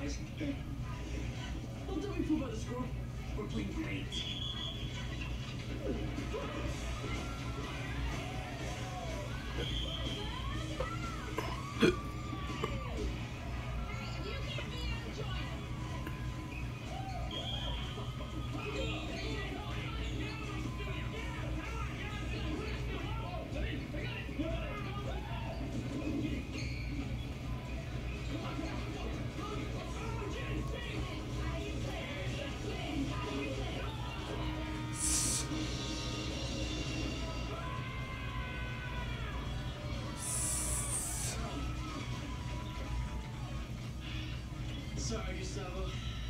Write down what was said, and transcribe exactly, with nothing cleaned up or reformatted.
guys. Don't tell me fool by the score. We're playing great. Sorry, Gustavo.